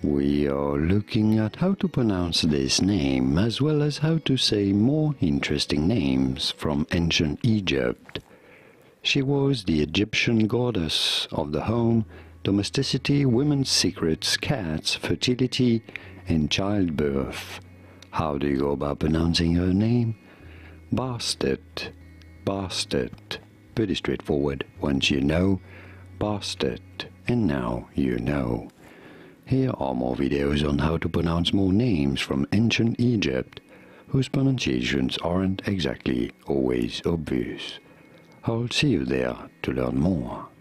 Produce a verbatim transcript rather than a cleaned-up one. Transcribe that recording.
We are looking at how to pronounce this name, as well as how to say more interesting names from ancient Egypt. She was the Egyptian goddess of the home, domesticity, women's secrets, cats, fertility, and childbirth. How do you go about pronouncing her name? Bastet, Bastet. Pretty straightforward. Once you know, Bastet, and now you know. Here are more videos on how to pronounce more names from ancient Egypt, whose pronunciations aren't exactly always obvious. I'll see you there to learn more.